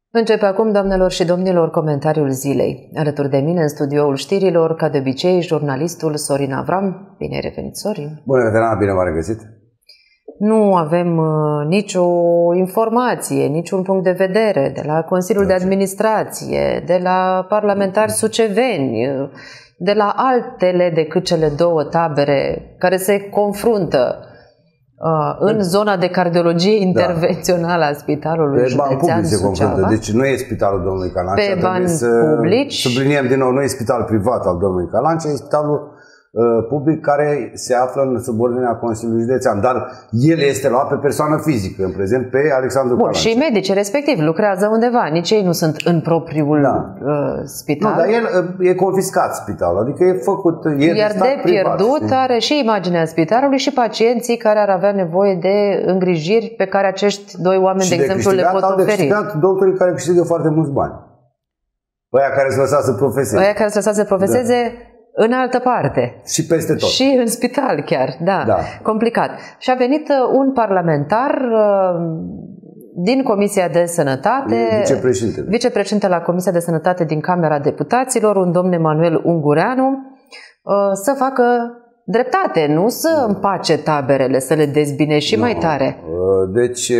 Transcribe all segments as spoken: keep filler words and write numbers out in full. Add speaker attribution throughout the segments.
Speaker 1: Începe acum, doamnelor și domnilor, comentariul zilei. Alături de mine, în studioul știrilor, ca de obicei, jurnalistul Sorin Avram. Bine ai revenit, Sorin!
Speaker 2: Bună, veterana, bine v-am regăsit!
Speaker 1: Nu avem uh, nicio informație, niciun punct de vedere de la Consiliul de Administrație, de la parlamentari suceveni, de la altele decât cele două tabere care se confruntă Uh, în zona de cardiologie intervențională a Spitalului Județean Suceava.
Speaker 2: Deci nu e spitalul domnului Calancea.
Speaker 1: Pe bani
Speaker 2: să
Speaker 1: publici.
Speaker 2: Subliniem din nou, nu e spital privat al domnului Calancea, e spitalul uh, public care se află în subordinea Consiliului Județean. Dar el este luat pe persoană fizică, în prezent pe Alexandru
Speaker 1: Bun,
Speaker 2: Calancea.
Speaker 1: Și medicii respectiv lucrează undeva, nici ei nu sunt în propriul da. uh, spital.
Speaker 2: Nu, dar el uh, e confiscat spitalul, adică e făcut, e
Speaker 1: Iar
Speaker 2: de,
Speaker 1: de pierdut privat, are și imaginea spitalului și pacienții care ar avea nevoie de îngrijiri pe care acești doi oameni,
Speaker 2: și
Speaker 1: de, de exemplu, le pot
Speaker 2: au
Speaker 1: oferi.
Speaker 2: De câștigat doctorii care câștigă foarte mulți bani. Ăia care se lăsa să profeseze.
Speaker 1: Ăia care se lăsa să profeseze da. În altă parte.
Speaker 2: Și peste tot.
Speaker 1: Și în spital chiar, da. da. Complicat. Și a venit un parlamentar din Comisia de Sănătate,
Speaker 2: vicepreședinte.
Speaker 1: vicepreședinte la Comisia de Sănătate din Camera Deputaților, un domn Emanuel Ungureanu, să facă dreptate, nu să împace taberele, să le dezbine și no. mai tare.
Speaker 2: Deci,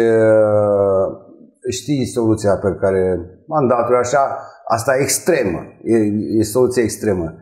Speaker 2: știi soluția pe care mandatul așa, asta e extremă, e, e soluția extremă.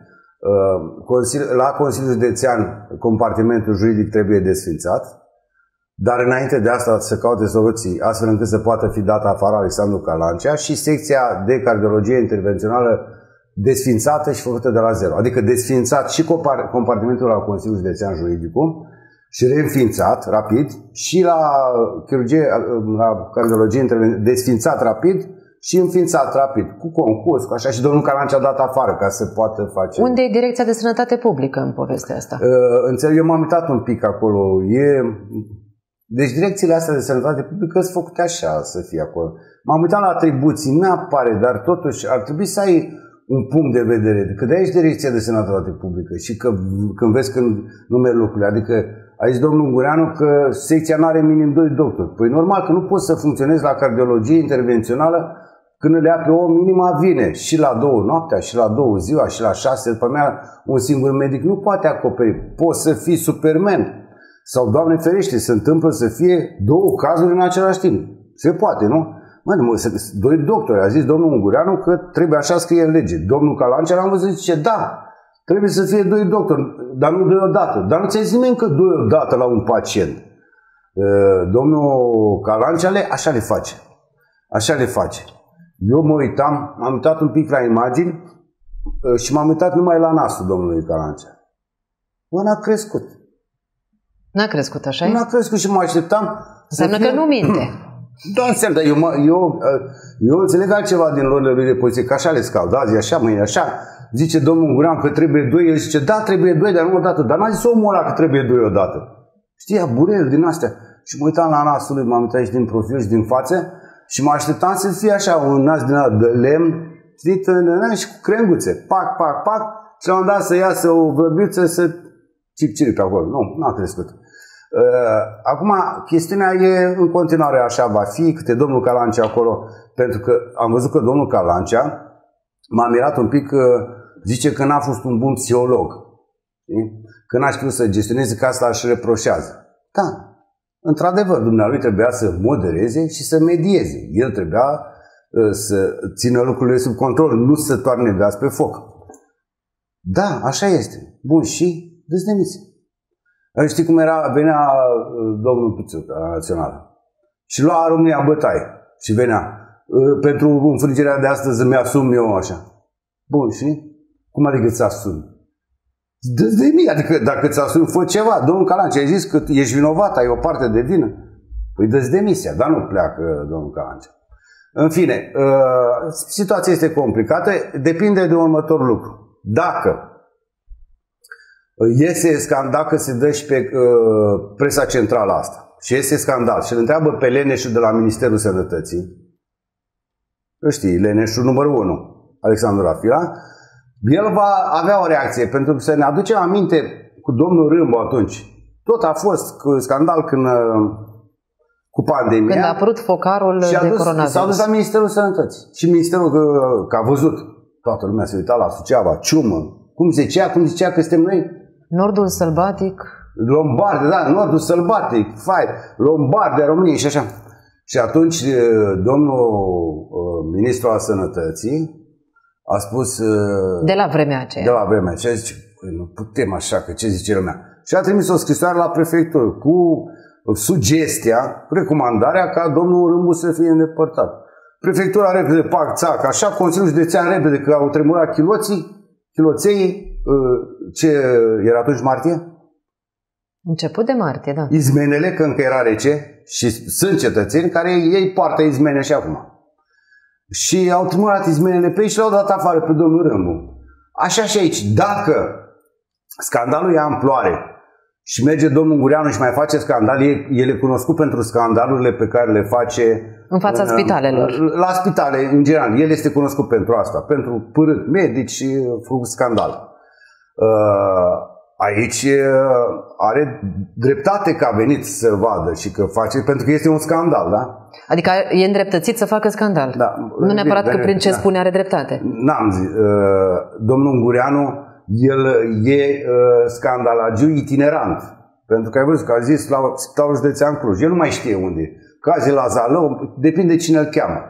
Speaker 2: La Consiliul Județean, compartimentul juridic trebuie desfințat, dar înainte de asta să caute soluții astfel încât să poată fi dat afară Alexandru Calancea și secția de cardiologie intervențională desfințată și făcută de la zero. Adică desfințat și compartimentul la Consiliul Județean Juridicum și reînființat rapid și la chirurgie, la cardiologie desfințat rapid și înființat rapid, cu concurs, cu așa, și domnul Calancea a dat afară ca să poată face...
Speaker 1: Unde e Direcția de Sănătate Publică în povestea asta?
Speaker 2: Uh, înțeleg, eu m-am uitat un pic acolo. E... Deci direcțiile astea de sănătate publică sunt făcute așa să fie acolo. M-am uitat la atribuții, nu apare, dar totuși ar trebui să ai un punct de vedere. Că de aici Direcția de Sănătate Publică și că, când vezi când numeri lucrurile, adică a zis domnul Ungureanu că secția nu are minim doi doctori. Păi normal că nu poți să funcționezi la cardiologie intervențională când le ia pe om, minima vine și la două noaptea, și la două ziua, și la șase. După mea, un singur medic nu poate acoperi. Poți să fii Superman. Sau, Doamne ferește, se întâmplă să fie două cazuri în același timp. Se poate, nu? Mă, doi doctori. A zis domnul Ungureanu că trebuie așa scrie în lege. Domnul Calancea l-am văzut, zice, da, trebuie să fie doi doctori, dar nu doi odată. Dar nu ți-ai zis nimeni că doi odată la un pacient. Domnul Calancea le, așa le face. Așa le face. Eu mă uitam, m-am uitat un pic la imagini și m-am uitat numai la nasul domnului Calancea. Bă, n-a crescut.
Speaker 1: N-a crescut, așa e?
Speaker 2: N-a crescut și mă așteptam.
Speaker 1: Înseamnă că nu minte.
Speaker 2: Da, înseamnă, dar eu, eu, eu înțeleg altceva din lorile lui de poziție, că așa le scald, azi așa, mâine așa. Zice domnul Ungureanu că trebuie doi, el zice, da, trebuie doi, dar nu odată. Dar n-a zis omul ăla că trebuie doi odată. Știi, aburel din astea. Și mă uitam la nasul lui, m-am uitat și din profil și din față. Și mă așteptam să fie așa, un nas din ala de lemn, știi, și cu crenguțe, pac, pac, pac, și la un dat să iasă o vrăbiță să cip-cip pe acolo. Nu, n-a crescut. Acum, chestiunea e în continuare așa va fi, câte domnul Calancea acolo, pentru că am văzut că domnul Calancea m-a mirat un pic, că zice că n-a fost un bun psiholog, știi? Că n-a știut să gestioneze, că asta își reproșează. Da. Într-adevăr, dumnealui trebuia să modereze și să medieze. El trebuia uh, să țină lucrurile sub control, nu să toarne gaz pe foc. Da, așa este. Bun, și dă-ți demisia. Știi cum era? Venea uh, domnul Pițu la Națională și lua România bătaie și venea. Uh, pentru înfrângerea de astăzi îmi asum eu așa. Bun, și? Cum adică ți asumi? Dă-ți de mie, adică dacă ți asumi, fă ceva. Domnul Calancea, ai zis că ești vinovat, ai o parte de vină. Păi dă-ți demisia, dar nu pleacă domnul Calancea. În fine, uh, situația este complicată, depinde de următorul lucru. Dacă iese scandal, dacă se dă și pe uh, presa centrală asta și iese scandal și îl întreabă pe Leneșul de la Ministerul Sănătății, știi, Leneșul numărul unu, Alexandru Rafila, el va avea o reacție, pentru că să ne aducem aminte cu domnul Râmbu atunci. Tot a fost scandal când, cu pandemia.
Speaker 1: Când a apărut focarul
Speaker 2: și a
Speaker 1: de
Speaker 2: dus,
Speaker 1: coronavirus.
Speaker 2: S-a dus la Ministerul Sănătății. Și Ministerul, că, că a văzut, toată lumea se uita la Suceava, ciumă, cum zicea, cum zicea că suntem noi?
Speaker 1: Nordul sălbatic.
Speaker 2: Lombardia, da, Nordul sălbatic, fai, Lombardia, România și așa. Și atunci domnul ministru al Sănătății a spus...
Speaker 1: De la vremea aceea.
Speaker 2: De la vremea aceea, zice, nu putem așa, că ce zice lumea. Și a trimis o scrisoare la prefectură cu sugestia, recomandarea ca domnul Râmbu să fie îndepărtat. Prefectura repede, pac, țac, așa, Consiliul Județean repede, că au tremurat chiloții, chiloței, ce era atunci martie?
Speaker 1: Început de martie, da.
Speaker 2: Izmenele, că încă era rece și sunt cetățeni care ei poartă izmene și acum. Și au tremurat izmenele pe ei și le-au dat afară pe domnul Râmbu. Așa și aici, dacă scandalul ia amploare și merge domnul Ungureanu și mai face scandal, el e cunoscut pentru scandalurile pe care le face
Speaker 1: în fața în, spitalelor.
Speaker 2: La spitale, în general. El este cunoscut pentru asta, pentru părât medici și făcut scandal. Aici are dreptate că a venit să vadă și că face, pentru că este un scandal, da?
Speaker 1: Adică e îndreptățit să facă scandal.
Speaker 2: Da.
Speaker 1: Nu neapărat
Speaker 2: bine,
Speaker 1: că prin ce
Speaker 2: da.
Speaker 1: spune are dreptate.
Speaker 2: N-am zis. Domnul Ungureanu, el e scandalagiu itinerant. Pentru că ai văzut că a zis la Spitalul Județean Cluj. El nu mai știe unde e. Cazii la Zalău, depinde cine îl cheamă.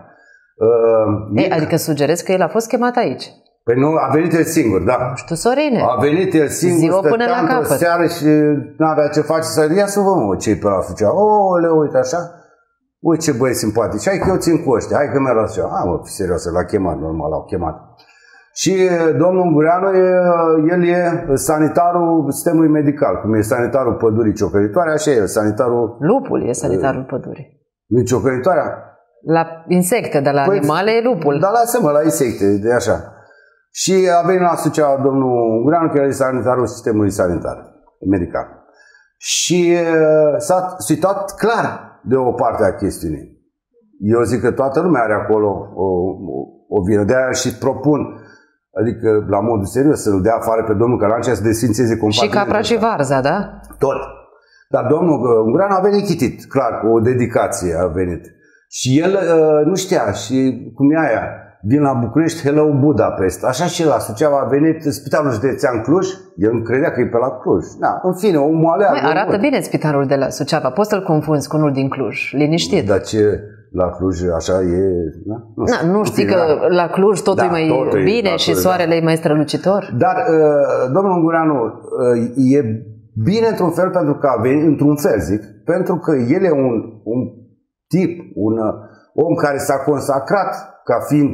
Speaker 1: Ei, e... Adică sugerez că el a fost chemat aici.
Speaker 2: Păi nu, a venit el singur, da.
Speaker 1: Nu știu, Sorine.
Speaker 2: A venit el singur, stătea într-o seară și n-avea ce face. Să ia să vă mă, ce-i pe la Suceava. O, le uite așa. Uite ce băieți simpatici. Hai că eu țin cu ăștia. Hai că mi-a luat Suceava. Hai mă, serios, l-a chemat, normal, l-au chemat. Și domnul Ungureanu, el e sanitarul sistemului medical. Cum e sanitarul pădurii ciocăritoare, așa e sanitarul...
Speaker 1: Lupul e sanitarul pădurii.
Speaker 2: Nu ciocăritoarea?
Speaker 1: La insecte, dar la păi, animale e lupul.
Speaker 2: Da, lasă-mă, la insecte, de așa. Și a venit la Suceava domnul Ungureanu, care e sanitarul sistemului sanitar, medical. Și s-a situat clar de o parte a chestiunii. Eu zic că toată lumea are acolo o, o, o vină. De-aia și propun, adică la modul serios, să-l dea afară pe domnul Călancea să desfințeze compartimentul.
Speaker 1: Și Capra și Varza, da?
Speaker 2: Tot. Dar domnul Ungureanu a venit chitit, clar, cu o dedicație a venit. Și el uh, nu știa, și cum e aia, vin la București, hello Budapest. Așa și la Suceava a venit Spitalul Județean Cluj, el credea că e pe la Cluj. Da, în fine, omul alea...
Speaker 1: Mai arată mult. Bine spitalul de la Suceava, poți să-l confunzi cu unul din Cluj, liniștit.
Speaker 2: Dar ce, la Cluj așa e... Da? Nu,
Speaker 1: Na, nu știi că da. La Cluj totul da, e mai totul bine e, și soarele da. E mai strălucitor?
Speaker 2: Dar uh, domnul Ungureanu uh, e bine într-un fel pentru că a venit, într-un fel zic, pentru că el e un, un tip, un uh, om care s-a consacrat ca fiind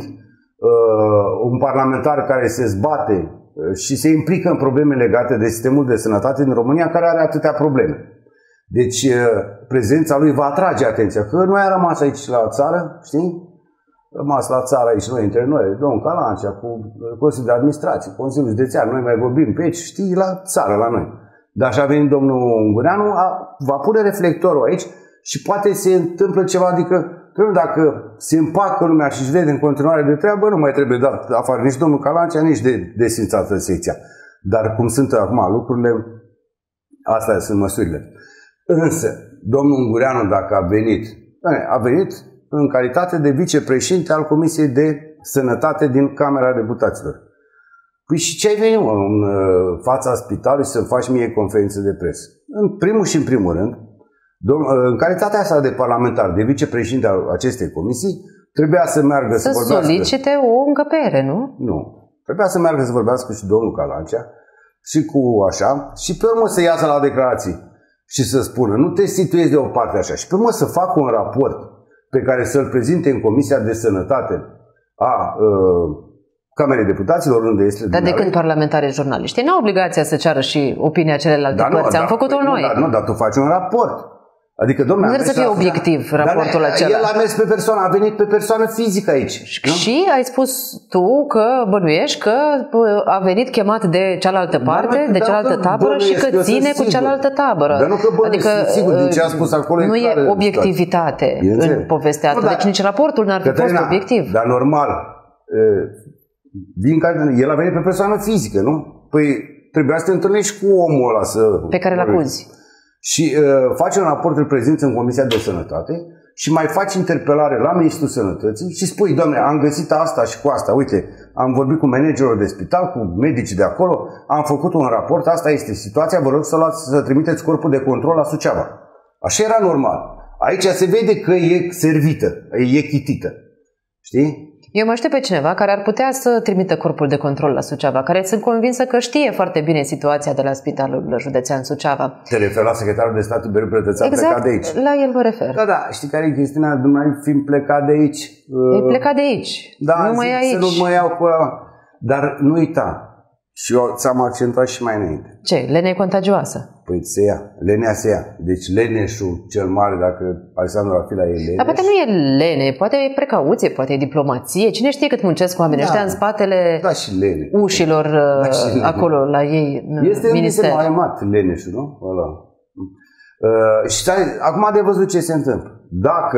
Speaker 2: uh, un parlamentar care se zbate uh, și se implică în probleme legate de sistemul de sănătate din România, care are atâtea probleme. Deci uh, prezența lui va atrage atenția, că noi am rămas aici la țară, știi? Rămas la țară aici noi, între noi, domnul Calancea, cu Consiliul de Administrație, Consiliul Județean, noi mai vorbim pe aici, știi, la țară, la noi. Dar așa venit domnul Ungureanu, a, va pune reflectorul aici și poate se întâmplă ceva, adică dacă se împacă lumea și își vede în continuare de treabă, nu mai trebuie dat afară nici domnul Calancea, nici de desfințată secția. Dar cum sunt acum lucrurile, astea sunt măsurile. Însă, domnul Ungureanu, dacă a venit, a venit în calitate de vicepreședinte al Comisiei de Sănătate din Camera Deputaților. Păi și ce ai venit, mă, în fața spitalului să faci mie conferință de presă? În primul și în primul rând, în calitatea asta de parlamentar, de vicepreședinte al acestei comisii, trebuia să meargă să, să vorbească... Să
Speaker 1: solicite o încăpere, nu?
Speaker 2: Nu. Trebuia să meargă să vorbească și domnul Calancea și cu așa, și pe urmă să iasă la declarații și să spună, nu te situezi de o parte așa, și pe urmă să facă un raport pe care să-l prezinte în Comisia de Sănătate a uh, Camerei Deputaților, unde este...
Speaker 1: Dar de când parlamentarii jurnaliști? N-au obligația să ceară și opinia celelalte da, părți. Nu, Am da, făcut-o noi.
Speaker 2: Nu, dar, nu, dar tu faci un raport. Adică, domnule,
Speaker 1: nu trebuie să fie obiectiv la, raportul dar, acela.
Speaker 2: El a mers pe persoană, a venit pe persoană fizică aici.
Speaker 1: Și, și ai spus tu că bănuiești că a venit chemat de cealaltă parte, da, de cealaltă tabără și că ține cu cealaltă tabără.
Speaker 2: Dar nu că bănuiesc,
Speaker 1: adică,
Speaker 2: sigur, din ce a spus acolo
Speaker 1: nu e, e obiectivitate în povestea asta. Deci nici raportul n-ar fi fost obiectiv.
Speaker 2: Dar normal, din care el a venit pe persoană fizică, nu? Păi trebuia să te întâlnești cu omul ăla să...
Speaker 1: Pe care l-acuzi.
Speaker 2: și uh, faci un raport, îl prezinți în Comisia de Sănătate și mai faci interpelare la Ministrul Sănătății și spui, doamne, am găsit asta și cu asta, uite, am vorbit cu managerul de spital, cu medicii de acolo, am făcut un raport, asta este situația, vă rog să, luați, să trimiteți corpul de control la Suceava. Așa era normal. Aici se vede că e servită, e chitită. Știi?
Speaker 1: Eu mă știu pe cineva care ar putea să trimită corpul de control la Suceava, care sunt convinsă că știe foarte bine situația de la Spitalul Județean Suceava.
Speaker 2: Te referi la secretarul de stat Tiberiu Pretețean,
Speaker 1: exact,
Speaker 2: plecat de aici.
Speaker 1: La el mă refer.
Speaker 2: Da, da, știi care e chestiunea? Dumnezeu fiind plecat de aici.
Speaker 1: E plecat de aici.
Speaker 2: Da,
Speaker 1: nu mai e aici.
Speaker 2: Să nu mă iau cu ăla. Dar nu uita. Și eu ți-am accentuat și mai înainte.
Speaker 1: Ce? Lenea e contagioasă.
Speaker 2: Păi se ia. Lenea se ia. Deci leneșul cel mare, dacă Alexandru Rafila e leneș.
Speaker 1: Dar poate nu e lene, poate e precauție, poate e diplomație. Cine știe cât muncesc oamenii
Speaker 2: da,
Speaker 1: ăștia în spatele
Speaker 2: da, și lene.
Speaker 1: ușilor da, și lene. Acolo la ei în
Speaker 2: este
Speaker 1: minister.
Speaker 2: Este mai mat leneșul, nu? Ăla. Uh, și acum de văzut ce se întâmplă. Dacă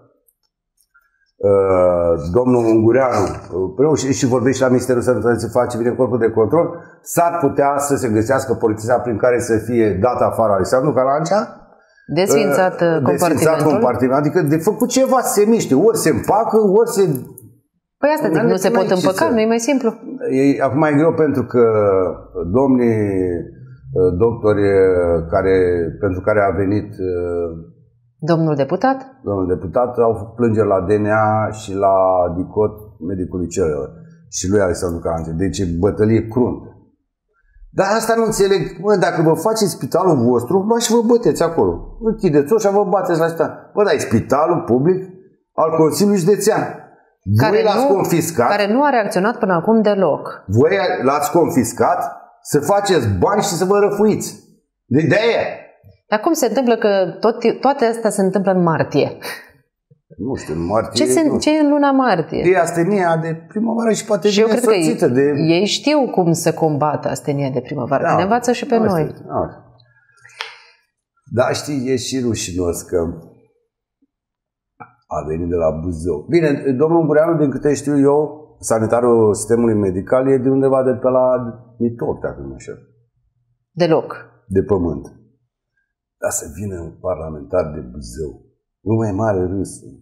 Speaker 2: Uh, domnul Ungureanu uh, și vorbește la Ministerul Sănătății, face bine corpul de control, s-ar putea să se găsească poliția prin care să fie dat afară Alexandru Carancea,
Speaker 1: desfințat uh, compartimentul.
Speaker 2: compartiment, adică de făcut ceva se miște, ori se împacă, ori se...
Speaker 1: Păi asta zic, nu se pot împăca, nu e mai simplu.
Speaker 2: E, acum e greu pentru că domnii doctori care, pentru care a venit
Speaker 1: domnul deputat?
Speaker 2: Domnul deputat au făcut plângeri la D N A și la DICOT medicului celor și lui Alexandru Carancea. Deci e bătălie cruntă. Dar asta nu înțeleg. Bă, dacă vă faceți spitalul vostru, bă, și vă băteți acolo. Închideți-o și vă bateți la asta. Bă, dar e spitalul public al Consiliului Județean. Voi l-ați confiscat.
Speaker 1: Care nu a reacționat până acum deloc.
Speaker 2: Voi l-ați confiscat să faceți bani și să vă răfuiți. De de-aia.
Speaker 1: Dar cum se întâmplă că tot, toate astea se întâmplă în martie?
Speaker 2: Nu știu, în martie...
Speaker 1: Ce, se, ce e în luna martie?
Speaker 2: E astenia de primăvară și poate
Speaker 1: și eu cred că ei,
Speaker 2: de...
Speaker 1: ei știu cum să combată astenia de primăvară. Da, ne învață și pe
Speaker 2: da,
Speaker 1: noi.
Speaker 2: Da. Da, știi, e și rușinos că a venit de la Buzău. Bine, domnul Ungureanu, din câte știu eu, sanitarul sistemului medical, e de undeva de pe la Mitor, dacă nu așa.
Speaker 1: Deloc.
Speaker 2: De pământ. Dar să vină un parlamentar de Buzău. Nu mai mare râsul.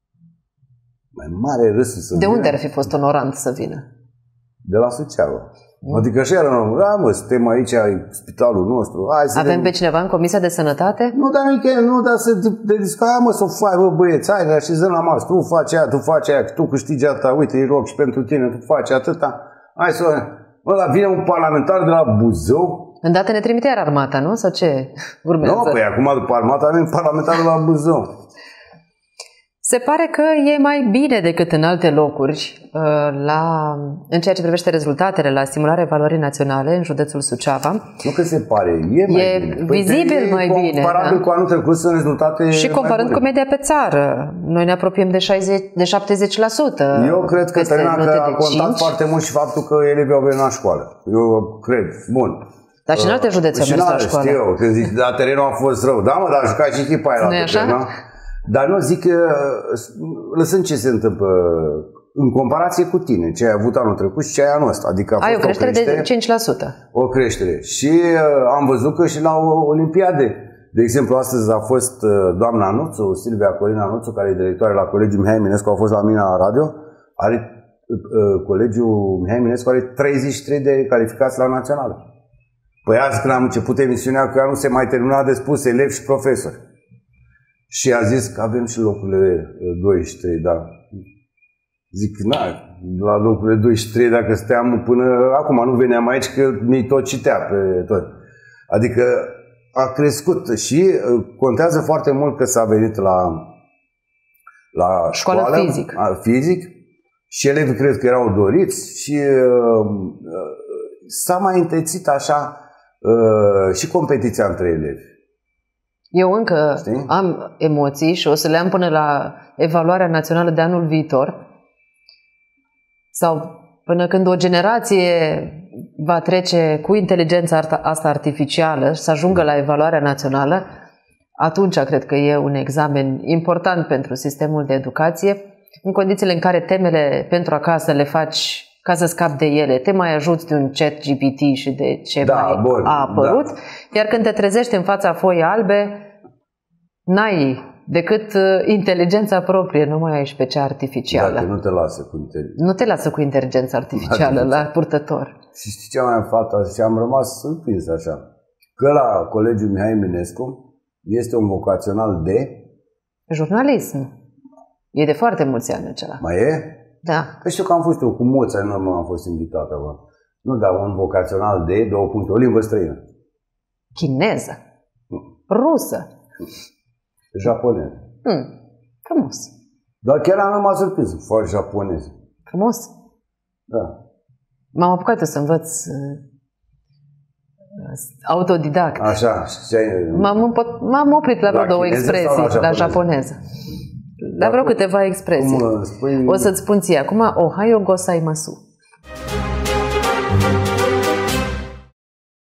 Speaker 2: Mai mare râsul să
Speaker 1: De
Speaker 2: vină.
Speaker 1: unde ar fi fost onorant să vină?
Speaker 2: De la Suceava. Mm. Adică așa era normal. Da, mă, suntem aici, e spitalul nostru. Hai să
Speaker 1: Avem
Speaker 2: de...
Speaker 1: pe cineva în Comisia de Sănătate?
Speaker 2: Nu, dar nu, nu, dar să de discută. Hai, mă, să o faci, bă, băieți, hai, ne așezăm la masă. Tu faci aia, tu faci aia, tu câștigi atâta. Uite, îi rog și pentru tine, tu faci atâta. Hai să... Bă, dar vine un parlamentar de la Buzău.
Speaker 1: Îndată ne trimite iar armata, nu? Sau ce urmează?
Speaker 2: Nu, păi acum după armata avem parlamentarul la Buzău.
Speaker 1: Se pare că e mai bine decât în alte locuri la, în ceea ce privește rezultatele la stimularea evaluării naționale în județul Suceava.
Speaker 2: Nu că se pare, e mai
Speaker 1: e
Speaker 2: bine.
Speaker 1: vizibil
Speaker 2: păi
Speaker 1: mai bine.
Speaker 2: Comparabil da? cu anul trecut sunt rezultate
Speaker 1: și comparând cu media pe țară. Noi ne apropiem de, șaizeci, de șaptezeci la sută.
Speaker 2: Eu cred că, Tărina, că a contat cinci. Foarte mult și faptul că elevii au venit la școală. Eu cred, bun.
Speaker 1: Dar și în alte județe au mers la școală.
Speaker 2: Știu eu, când zic, da, terenul a fost rău. Da, mă, dar a jucat și echipa aia la teren, dar nu zic că, lăsând ce se întâmplă în comparație cu tine, ce ai avut anul trecut și ce ai anul ăsta. Adică a
Speaker 1: ai
Speaker 2: fost
Speaker 1: o creștere,
Speaker 2: o creștere
Speaker 1: de cinci la sută.
Speaker 2: O creștere. Și uh, am văzut că și la Olimpiade. De exemplu, astăzi a fost uh, doamna Anuțu, Silvia Corina Anuțu, care e directoare la Colegiul Mihai Eminescu, a fost la mine la radio. Are, uh, Colegiul Mihai Eminescu are treizeci și trei de calificați la națională. Păi azi când am început emisiunea, că ea nu se mai termina de spus elevi și profesori. Și a zis că avem și locurile doi și trei, da. Zic, na, la locurile doi și trei, dacă stăteam până acum, nu veneam aici, că mi tot citea pe tot. Adică a crescut și contează foarte mult că s-a venit la, la școală,
Speaker 1: școală fizic.
Speaker 2: fizic și elevii cred că erau doriți și uh, s-a mai întețit așa uh, și competiția între elevi.
Speaker 1: Eu încă
Speaker 2: Știi?
Speaker 1: am emoții și o să le am până la evaluarea națională de anul viitor sau până când o generație va trece cu inteligența asta artificială și să ajungă la evaluarea națională, atunci cred că e un examen important pentru sistemul de educație, în condițiile în care temele pentru acasă le faci ca să scapi de ele, te mai ajuți de un chat G P T și de ce
Speaker 2: da,
Speaker 1: mai
Speaker 2: bun,
Speaker 1: a apărut,
Speaker 2: da.
Speaker 1: Iar când te trezești în fața foii albe, n-ai decât inteligența proprie, nu mai ai și pe cea artificială.
Speaker 2: Dacă nu te lasă cu inteligența.
Speaker 1: Nu te lasă cu inteligența artificială la purtător.
Speaker 2: Și știi ce mai am fata? Și am rămas surprins așa. Că la Colegiul Mihai Eminescu este un vocațional de...
Speaker 1: Jurnalism. E de foarte mulți ani acela.
Speaker 2: Mai e?
Speaker 1: Da.
Speaker 2: Că știu că am fost eu cu mulți ani în urmă, am fost invitat acolo. Nu, dar un vocațional de două puncte, o limbă străină.
Speaker 1: Chineză. Rusă.
Speaker 2: Japoneză.
Speaker 1: Hmm. Frumos.
Speaker 2: Dar chiar am rămas surprins. Foarte japoneză.
Speaker 1: Frumos.
Speaker 2: Da.
Speaker 1: M-am apucat eu să învăț autodidact.
Speaker 2: Așa.
Speaker 1: M-am oprit la vreo două expresii la, la japoneză. La vreo câteva expresii. O să-ți spun ție acum, Ohayo gozaimasu.